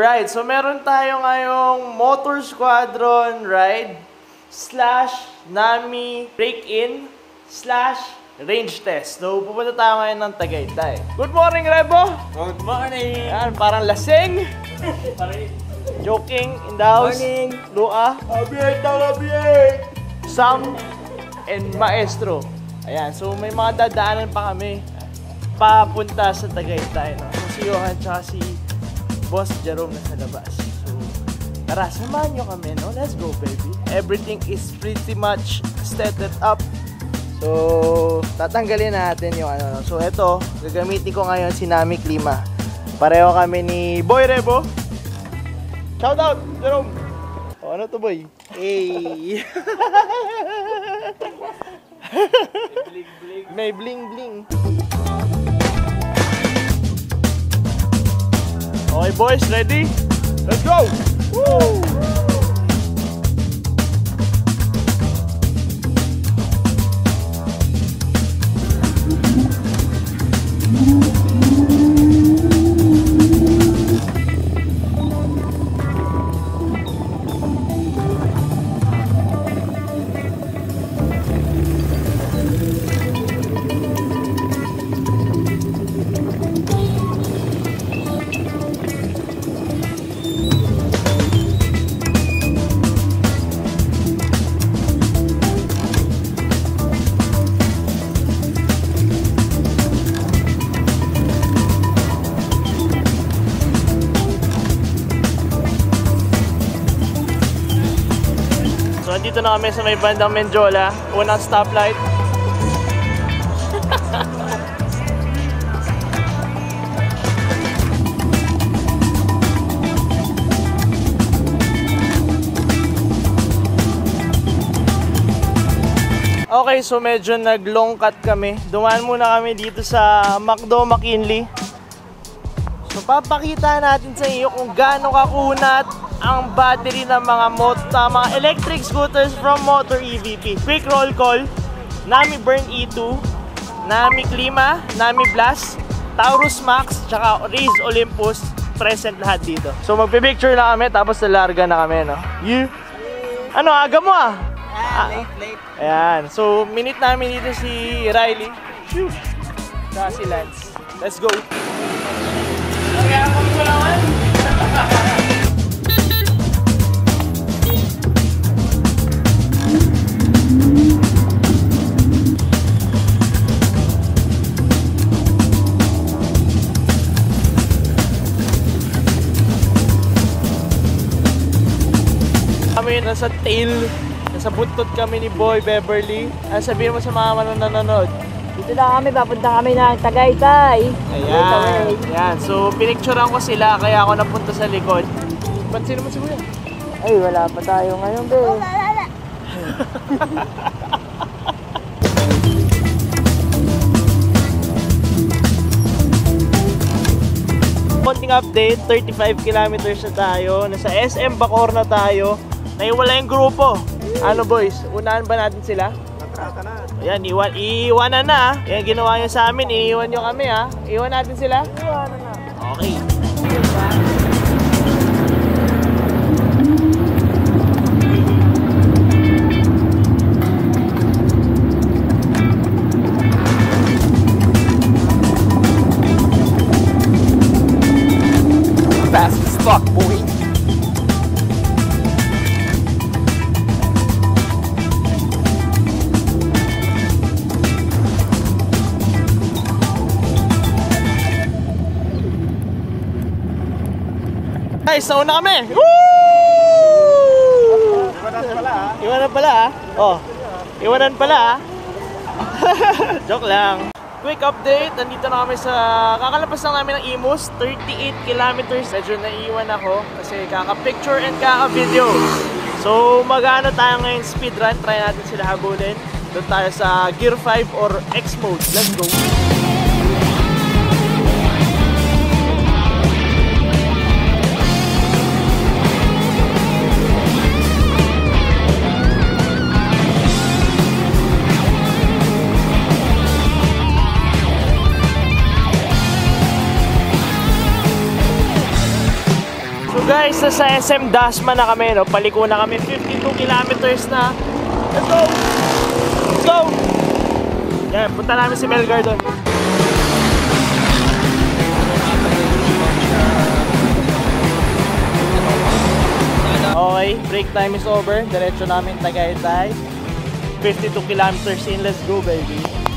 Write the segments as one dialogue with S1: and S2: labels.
S1: Alright, so meron tayo ngayong Motor Squadron ride / Nami break-in / range test. So, pupunta tayo ngayon ng Tagaytay. Good morning, Rebo!
S2: Good morning!
S1: Yan, parang lasing. Joking in the house.
S2: Morning!
S1: Lua. Abiyay! Sam and Maestro. Ayan, so may mga dadaanan pa kami papunta sa Tagaytay. No? So, si Johan tsaka si Boss Jerome nasa labas. So, tara, samahan nyo kami, no? Let's go, baby. Everything is pretty much set up. So, tatanggalin natin yung ano. So, eto, gagamitin ko ngayon si Nami Klima. Pareho kami ni Boy Rebo. Shout out, Jerome. O, ano to, boy? Hey! May bling-bling. Okay, boys, ready? Let's go! Woo! So, dito na kami sa may bandang Menjola. Unang stoplight. Okay, so medyo nag-long cut kami. Dumaan muna kami dito sa McDo McKinley. So, papakita natin sa iyo kung gaano kakunat ang battery ng mga electric scooters from Motor EVP. Quick roll call, Nami Burn E2, Nami Klima, Nami Blast, Taurus Max, tsaka Raze Olympus, present lahat dito. So magpipicture na kami, tapos nalarga na kami, no? Yeah. Ano, aga mo ah?
S2: Late.
S1: Ayan, so minute namin dito si Riley. Phew. Tsaka si Lance. Let's go! Kaya kami ko naman. Kami nasa tail, nasa buntot kami ni Boy Beverly. Ano sabihin mo sa mga nanonood?
S2: Dito na kami, papunta kami ng Tagaytay.
S1: Ayan. So, pinicturean ko sila, kaya ako napunta sa likod. Pansin mo si Kuya?
S2: Ay, wala pa tayo ngayon, be. Wala.
S1: Konting update, 35 kilometers na tayo. Nasa SM Bacoor na tayo. Naiwala yung grupo. Ano boys, unahan ba natin sila?
S2: Natrata na.
S1: Ayan, iiwanan na. Yan, ginawa nyo sa amin, iiwan nyo kami ha. Iiwan natin sila?
S2: Iwanan na.
S1: Okay. Fast as fuck, boy. Guys, nauna kami! Woo!
S2: Iwanan pala, ha?
S1: Iwanan pala ha? Oh, iwanan pala ha? Joke lang. Quick update, nandito na kami sa... Kakalabas lang namin ng Imus, 38 kilometers. Medyo naiiwan ako kasi kaka-picture and kaka-video. So, mag-ano tayo ngayon speedrun. Try natin sila habulin. Doon tayo sa Gear 5 or X mode. Let's go! guys, nasa SM Dasma na kami, no? Paliko na kami, 52 kilometers na. Let's go! Let's go! Yan, punta namin si Melgar doon. Okay, break time is over. Diretso namin Tagaytay. 52 kilometers in. Let's go, baby.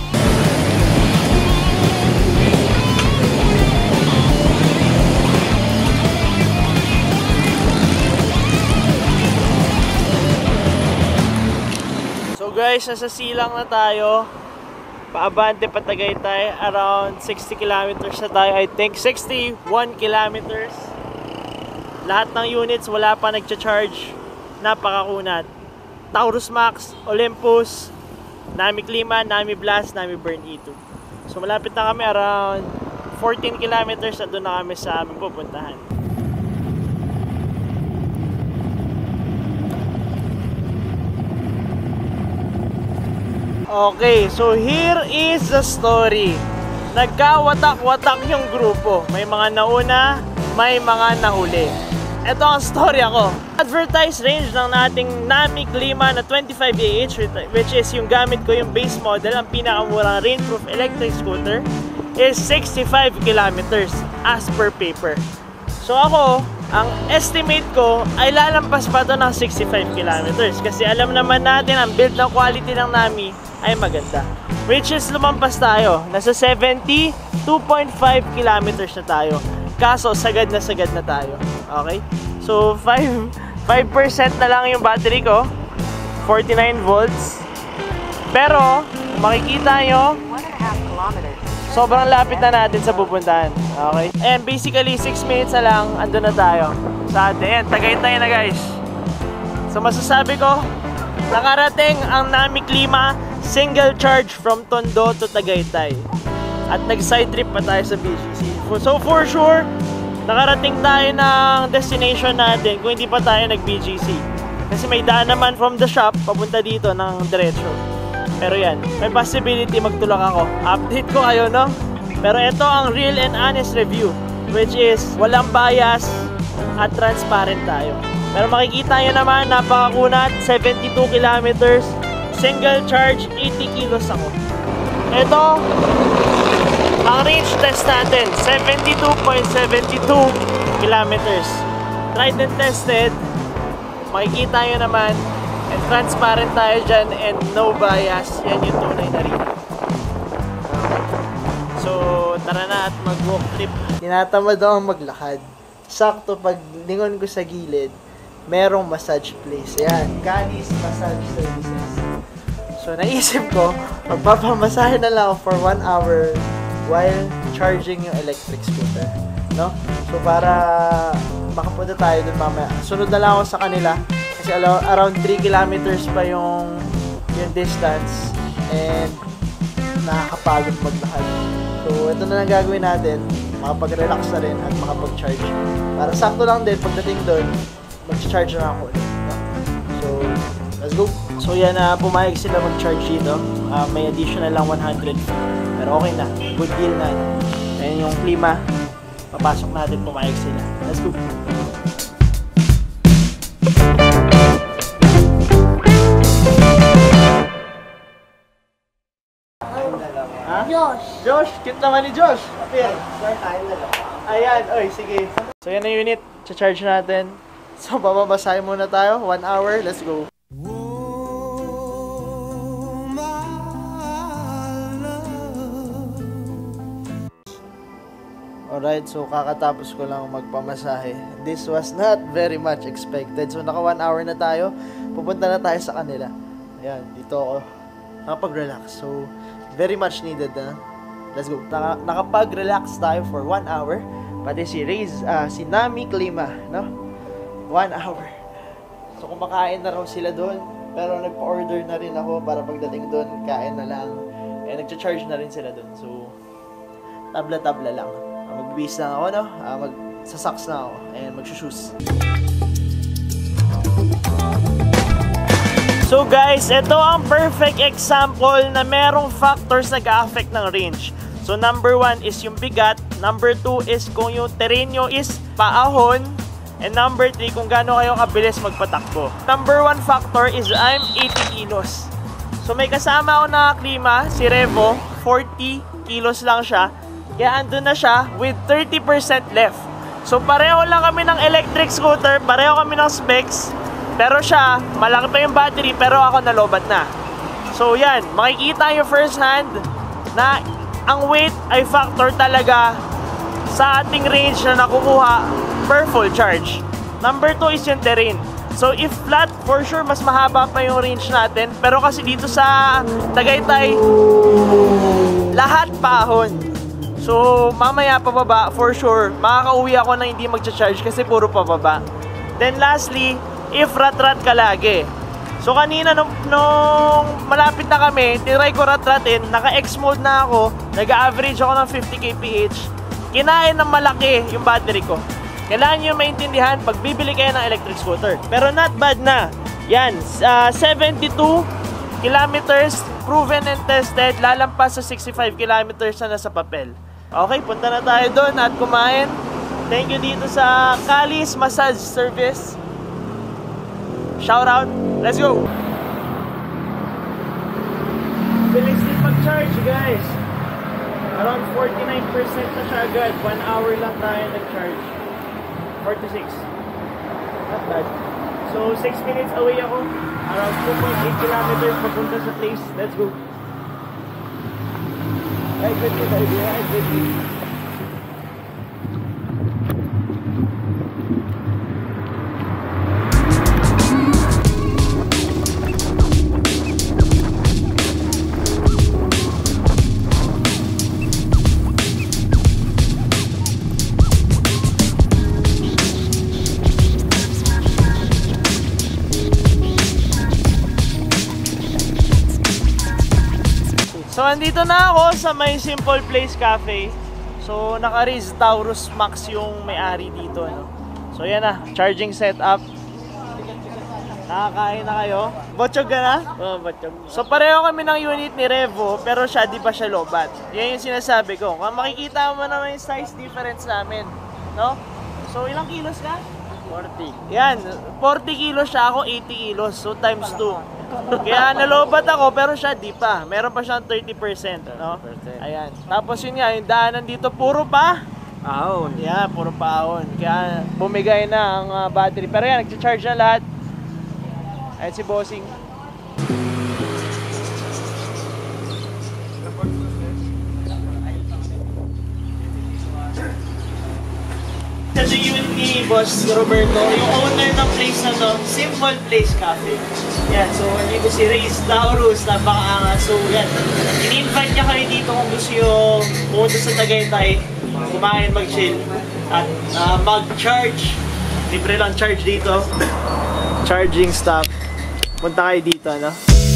S1: So guys, nasa silang na tayo. Paabante pa Tagaytay. Around 60 kilometers na tayo. I think 61 kilometers. Lahat ng units wala pa nagcha-charge. Napakakunat. Taurus Max, Olympus, Nami Klima, Nami Blast, Nami Burn E2. So malapit na kami, around 14 kilometers na doon na kami sa aming pupuntahan. Okay, so here is the story. Nagkawatak-watak yung grupo. May mga nauna, may mga nahuli. Ito ang story ako. Advertised range ng nating Nami Klima na 25AH, which is yung gamit ko, yung base model, ang pinakamurang rainproof electric scooter, is 65 kilometers as per paper. So ako, ang estimate ko ay lalampas pa to ng 65 kilometers kasi alam naman natin ang build ng quality ng Nami ay maganda. Which is lumampas tayo. Nasa 72.5 kilometers na tayo. Kaso sagad na tayo. Okay? So 5% na lang yung battery ko. 49 volts. Pero kung makikita nyo,
S2: 1.5 kilometers.
S1: sobrang lapit na natin sa pupuntahan. Okay? And basically 6 minutes na lang andun na tayo sa atin. Ayan, Tagaytay na guys. So masasabi ko, nakarating ang Nami Klima single charge from Tondo to Tagaytay. At nag-side trip pa tayo sa BGC. So for sure, nakarating tayo ng destination natin kung hindi pa tayo nag-BGC. Kasi may daan naman from the shop papunta dito ng diretso. Pero yan, may possibility magtulak ako. Update ko kayo, no? Pero ito ang real and honest review, which is walang bias at transparent tayo. Pero makikita nyo naman, napakakunat, 72 kilometers, single charge, 80 kilos ako. Ito, ang range test natin, 72.72 kilometers. Tried and tested, makikita nyo naman, and transparent tayo dyan, and no bias. Yan yung tunay na rin. So, tara na at mag-walk trip. Tinatamad akong maglakad. Sakto pag lingon ko sa gilid, merong massage place. Ayan, Canis Massage Services. So, naisip ko, magpapamasahe na lang ako for 1 hour while charging yung electric scooter, no? So para makapunta tayo dun mamaya. Sunod na lang ako sa kanila kasi around 3 kilometers pa yung distance and nakakapagod maglakad. So ito na lang gagawin natin, makapag-relax na rin at makapag-charge. Para sakto lang din pagdating dun, mag-charge na ako ulit, no? So let's go. So yan, pumayag sila mag-charge dito. May additional lang 100. Pero okay na. Good deal na. Ayan yung klima. Papasok natin, pumayag sila. Let's go. Ha?
S2: Josh!
S1: Josh! Cute naman ni Josh! Appear. Ayan. Oy, sige. So yan ang unit. Cha-charge natin. So bababasahin muna tayo. 1 hour. Let's go. Alright, so kakatapos ko lang magpamasahe. This was not very much expected. So naka 1 hour na tayo. Pupunta na tayo sa kanila. Ayan, dito ako nakapag-relax. So, very much needed na. Let's go. Nakapag-relax tayo for 1 hour. Pati si Nami Klima, no? 1 hour. So kumakain na raw sila doon. Pero nagpa-order na rin ako para pagdating doon, kain na lang. Eh, nagcha-charge na rin sila doon. So, tabla-tabla lang. Magbibis lang ako, no? Magsasocks na ako. And magsushoes. So guys, ito ang perfect example na merong factors na ga-affect ng range. So number 1 is yung bigat. Number 2 is kung yung terreno is paahon. And number 3, kung gaano kayo kabilis magpatakbo. Number 1 factor is I'm 80 kilos. So may kasama ako na klima, si Revo, 40 kilos lang siya. Kaya andun na siya with 30% left. So pareho lang kami ng electric scooter, pareho kami ng specs. Pero siya, malaki pa yung battery, pero ako nalobat na. So yan, makikita nyo first hand na ang weight ay factor talaga sa ating range na nakukuha per full charge. Number 2 is yung terrain. So if flat, for sure mas mahaba pa yung range natin. Pero kasi dito sa Tagaytay, lahat pahon. So mamaya pababa, for sure, makakauwi ako na hindi magcha-charge kasi puro pababa. Then lastly, if rat-rat ka lagi. So kanina nung malapit na kami, tinry ko rat-ratin, naka-X mode na ako, nag-average ako ng 50 kph. Kinain ng malaki yung battery ko. Kailangan nyo maintindihan pag bibili kayo ng electric scooter. Pero not bad na. Yan, 72 kilometers, proven and tested, lalampas sa 65 kilometers na nasa papel. Okay, punta na tayo doon at kumain. Thank you dito sa Kalis Massage Service. Shout out, let's go! Bilis din mag-charge, guys. Around 49% na siya agad. 1 hour lang tayo nag-charge. 46. Not bad. So 6 minutes away ako. Around 2.8 kilometers papunta sa place. Let's go. Ay, good to baby. Ay, good to. So, andito na ako sa may Simple Place Cafe. So, naka-Riz Taurus Max yung may-ari dito, no? So, yan na. Charging setup. Nakakain na kayo. Botchog ka na?
S2: Oo, botchog.
S1: So, pareho kami ng unit ni Revo, pero siya di pa siya lobat. Yan yung sinasabi ko. Kung makikita mo naman yung size difference namin, no? So, ilang kilos ka?
S2: 40.
S1: Yan. 40 kilos siya, ako 80 kilos. So, times 2. Kaya nalobat ako pero siya di pa. Meron pa siyang 30%, no? Ayan. Tapos yun nga, yung daanan dito puro pa
S2: Ahon.
S1: yeah, puro pa ahon. Kaya bumigay na ang battery. Pero yan, nag-charge na lahat. Ayan si Bossing. Sa unit ni Boss Roberto, yung owner ng place na to, Simple Place Cafe. Yan, so dito si Riz Taurus, napaka-angas. So yan, in-invite niya kayo dito kung gusto nyo pumunta sa Tagaytay, kumain, mag-chill, at mag-charge. Libre lang charge dito. Charging stop. Punta kayo dito, no?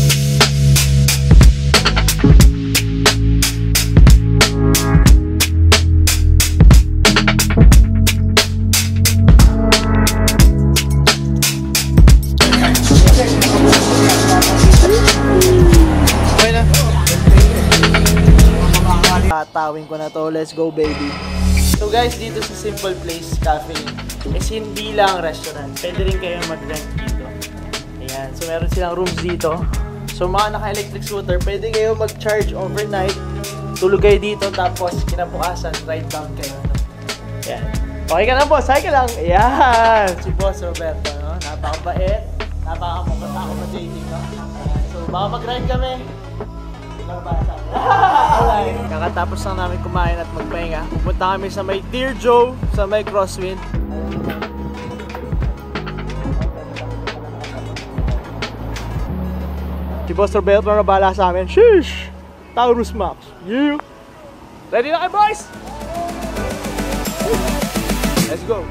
S1: Tatawin ko na to, let's go baby. So guys, dito sa Simple Place Cafe is hindi lang restaurant, pwede rin kayong mag-rent dito. Ayan, so meron silang rooms dito. So mga naka-electric scooter, pwede kayo mag-charge overnight, tulog kayo dito, tapos kinabukasan, ride down kayo. Ayan. Okay ka na boss, hi ka lang. Ayan, si Boss Roberto, no? Napakabait, napaka-accommodating, no? Ayan. So baka mag-ride kami. Kakatapos lang namin kumain at magpahinga. Pupunta kami sa may Dear Joe, sa may Crosswind. Si Boss Roberto na bahala sa amin. Sheesh! Taurus Max. Yeah! Ready na kayo boys? Let's go!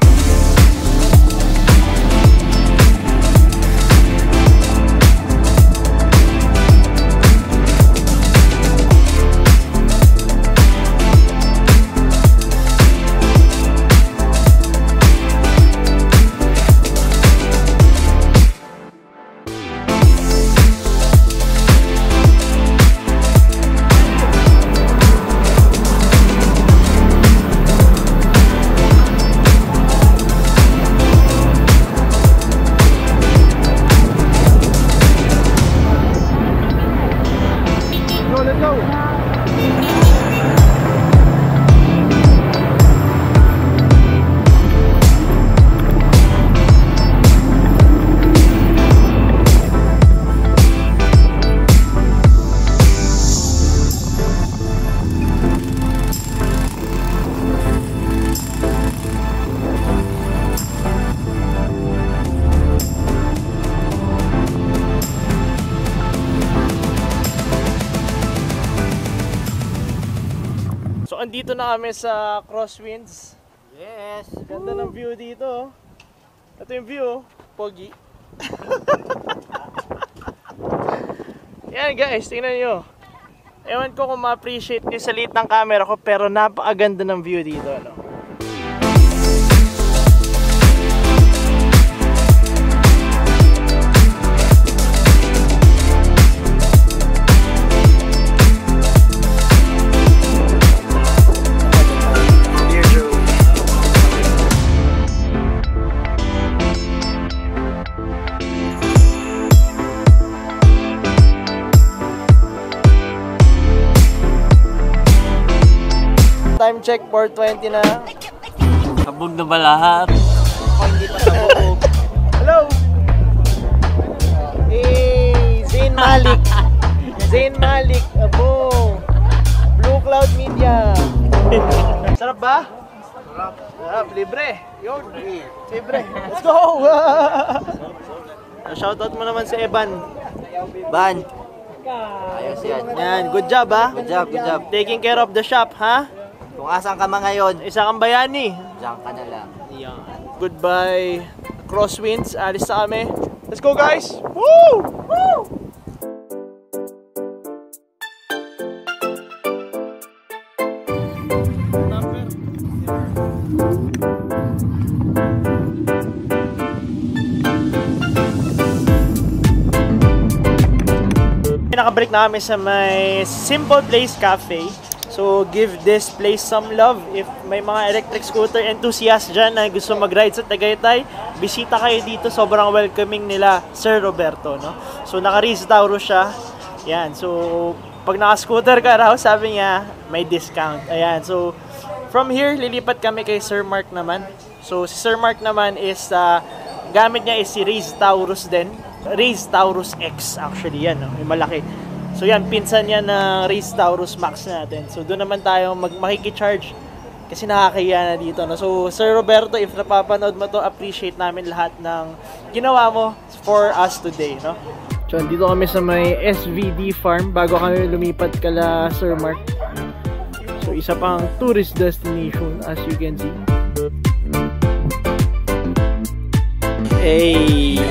S1: nandito na kami sa Crosswinds.
S2: Yes.
S1: Ganda ng view dito. Oh. Ito yung view, oh. Pogi. Yan guys, tingnan nyo. Ewan ko kung ma-appreciate nyo sa liit ng camera ko, pero napakaganda ng view dito. Ano? Time check, 4:20 na.
S2: Kabog na ba lahat?
S1: Hindi pa sabog. Hello! Hey, Zayn Malik. Zayn Malik, abo. Blue Cloud Media. Sarap ba? Sarap. Sarap, libre. Yun. Libre. Let's go! Shoutout mo naman si Evan.
S2: Ban. Ayos yan.
S1: Yan, good job ha?
S2: Good job, good job.
S1: Taking care of the shop, ha?
S2: Kung asan ka man ngayon,
S1: Isa kang bayani.
S2: diyan ka na lang.
S1: Goodbye, Crosswinds. Alis na kami. Let's go, guys! Woo! Woo! Nakabreak na kami sa may Simple Place Cafe. So, give this place some love. If may mga electric scooter enthusiast dyan na gusto mag-ride sa Tagaytay, bisita kayo dito. Sobrang welcoming nila, Sir Roberto, no? So, naka-Riz Taurus siya. Yan. So, pag naka-scooter ka raw, sabi niya, may discount. Ayan. So, from here, lilipat kami kay Sir Mark naman. So, si Sir Mark naman is, gamit niya is si Riz Taurus din. Riz Taurus X, actually, yan, no? Yung malaki. So yan, pinsan yan na Riz Taurus Max natin. So doon naman tayo makikicharge kasi nakakahiya na dito. No? So Sir Roberto, if napapanood mo to, appreciate namin lahat ng ginawa mo for us today. No? So dito kami sa may SVD Farm bago kami lumipat kala Sir Mark. So isa pang tourist destination as you can see. Hey!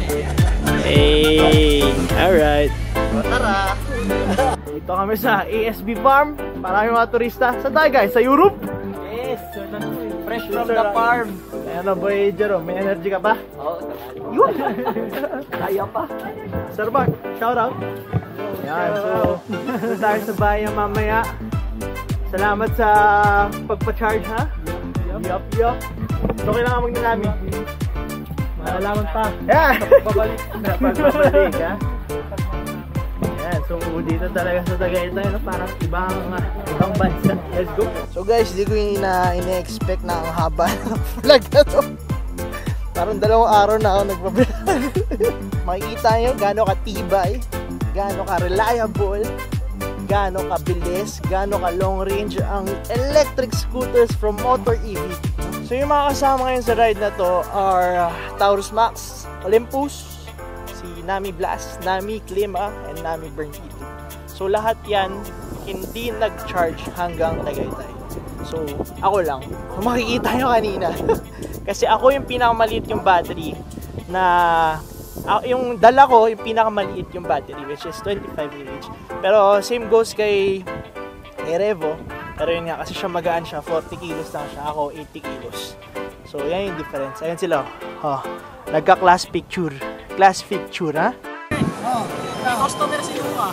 S1: Hey! Alright!
S2: Tara!
S1: Dito kami sa ASB Farm. Marami mga turista. Saan tayo guys? Sa Europe?
S2: Yes! Fresh from the farm!
S1: Ano boy Jerome, may energy ka pa?
S2: Oo,
S1: Yun!
S2: kaya pa.
S1: Sir Mark, shout out! Yan, so doon tayo sa bayan mamaya. Salamat sa pagpa-charge ha? Yup. So kailangan magnanami. Malalaman pa. Yeah! Pagbabalik. Pagbabalik ha? Yan, so dito talaga sa Tagaytay, no? Parang ibang bansa. Let's go! So guys, di ko ina-expect na ang haba ng vlog na to. Parang 2 araw na ako nagpa-vlog. Makikita nyo gaano katibay, gaano ka-reliable, gaano kabilis, gaano ka-long range ang electric scooters from Motor EV. So yung mga kasama ngayon sa ride na to are Taurus Max, Olympus, Nami Blast, Nami Klima, and Nami Burn Heat. So lahat yan hindi nag-charge hanggang Tagaytay. So ako lang. Kung makikita nyo kanina. Kasi ako yung pinakamaliit yung battery na yung dala ko, yung pinakamaliit yung battery which is 25 mAh. Pero same goes kay Revo. Pero yun nga, kasi siya magaan siya, 40 kilos lang siya. Ako 80 kilos. So yan yung difference. Ayan sila. Oh, nagka-class picture. Class picture, ha? Oh, may customer si Luca.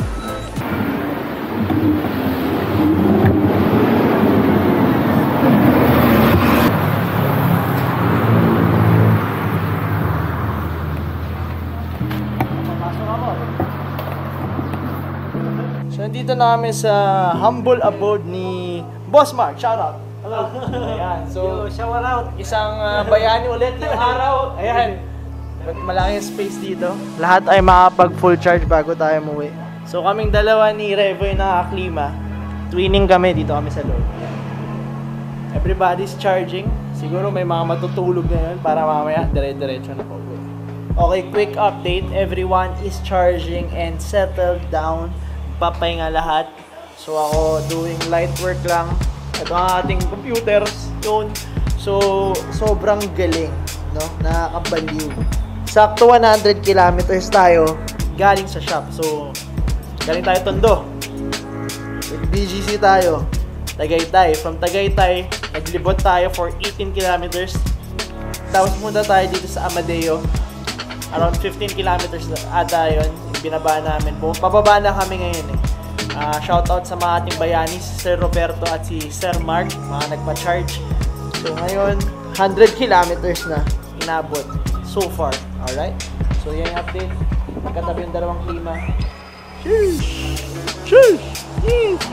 S1: So, nandito na kami sa humble abode ni Boss Mark. Shout out. Hello. Ayan. So, shout out. Isang bayani ulit yung araw. Ayan. Malaking space dito. Lahat ay makapag full charge bago tayo umuwi. So kaming dalawa ni Revo yung nakaklima. Twinning kami, dito kami sa loob. Everybody's charging. Siguro may mga matutulog na yun para mamaya dire-diretso na po. Okay, quick update. Everyone is charging and settled down. Papahinga lahat. So ako doing light work lang. Ito ang ating computers. Yun. So, sobrang galing, no? Nakakabaliw. Sakto 100 kilometers tayo galing sa shop. So, galing tayo Tondo. With BGC tayo. Tagaytay. From Tagaytay, naglibot tayo for 18 kilometers. Tapos punta tayo dito sa Amadeo. Around 15 kilometers ata yun. Yung binaba namin. Pababa na kami ngayon eh. Shoutout sa mga ating bayani, si Sir Roberto at si Sir Mark, mga nagpa-charge. So ngayon, 100 kilometers na inabot so far. Alright? So yan yung update. Magkatabi yung dalawang klima. Sheesh! Sheesh! Sheesh!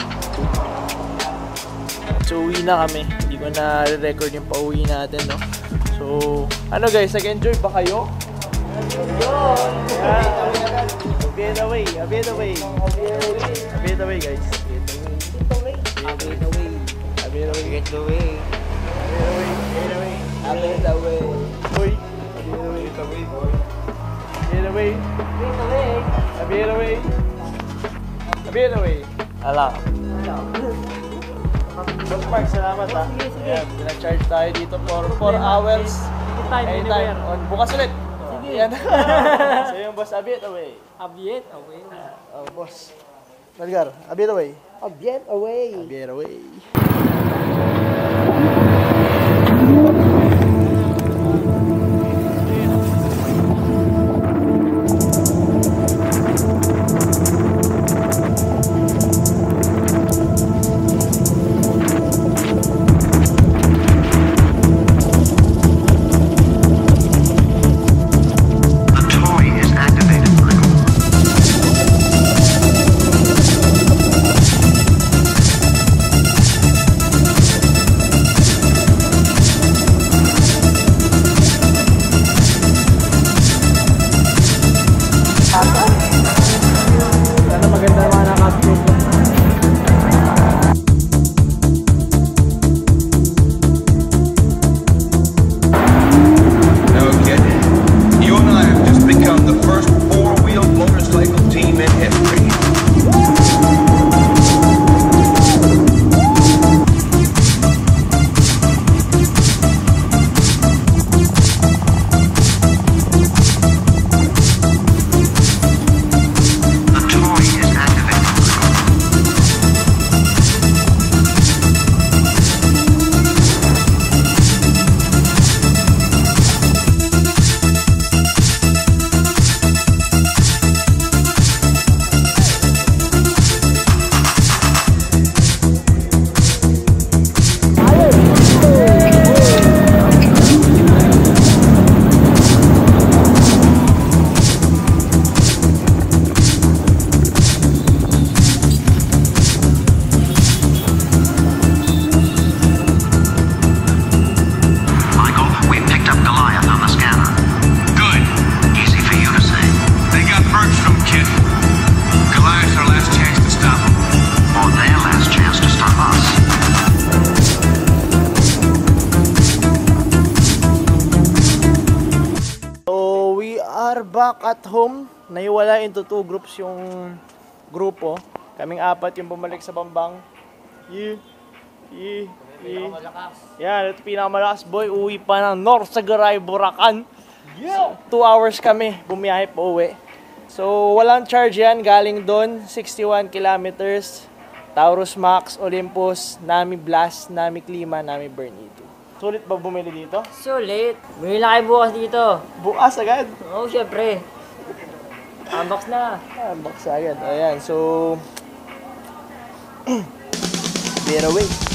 S1: So uwi na kami. Hindi ko na record yung pauwi natin, no? So, ano guys, nag-enjoy ba kayo? A bit away, a bit away. A bit away guys. A bit away. A bit away. A bit away. A bit away. Boy. A bit away. A bit away. A bit away. A bit away. Ala. Boss Mark, salamat ha. Ayan, pinag-charge tayo dito for 4 hours. Anytime. Bukas ulit. Yan. So yung boss, a bit away.
S2: A bit away.
S1: Oh, boss. Malgar, a bit away.
S2: A bit away.
S1: A bit away. Back at home, naiwala into 2 groups yung grupo. Kaming 4 yung bumalik sa Bambang. Yan, ito pinakamalakas boy. Uwi pa ng North Sagaray, Bulacan. 2 hours kami bumiyahe pa uwi. So walang charge yan, galing doon 61 kilometers. Taurus Max, Olympus, Nami Blast, Nami Klima, Nami Bernito. Sulit ba bumili dito?
S2: Sulit. Bumili na kayo bukas dito.
S1: Bukas agad?
S2: Oo, syempre. Unbox na.
S1: Unbox agad. Ayan, so... Bear away.